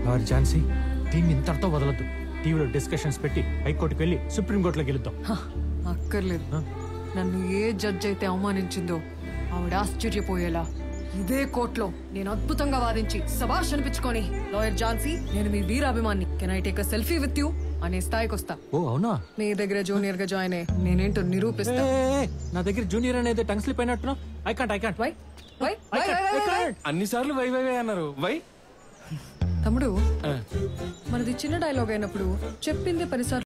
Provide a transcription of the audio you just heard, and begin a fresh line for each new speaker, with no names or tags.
Lawyer Jhansi దీన్ని ఇంతటితో వదలొద్దు. టీవీలో డిస్కషన్స్ పెట్టి హైకోర్టుకి వెళ్ళి సుప్రీంకోర్టులో గెలుద్దాం.
అక్కర్లేదు. నన్ను ఏ జడ్జ్ అయితే అవమానించిందో ఆవిడ ఆశ్చర్యపోయేలా ఇదే కోర్టులో నేను అద్భుతంగా వాదించి శభాష్ అనిపించుకొని, లాయర్ ఝాన్సీ నేను మీ వీరాభిమాన్ని, can I take a selfie with you అనే స్థాయికి వస్తా.
ఓ అవునా?
మీ దగ్గర జూనియర్ గా జాయిన్ అయ్యి నేనేంటో నిరూపిస్తా.
నా దగ్గర జూనియర్ అనేది టంగ్ స్లిప్ అయినట్టున్నా. ఐ కాంట్
వై వై
అన్నిసార్లు వై వై వై అన్నారు. వై
తమ్ముడు, మనది చిన్న డైలాగ్ అయినప్పుడు చెప్పింది 10 సార్లు